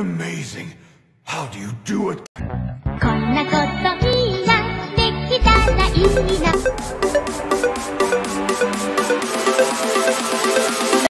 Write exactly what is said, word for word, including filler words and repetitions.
Amazing. How do you do it? こんなことみんなできたらいいな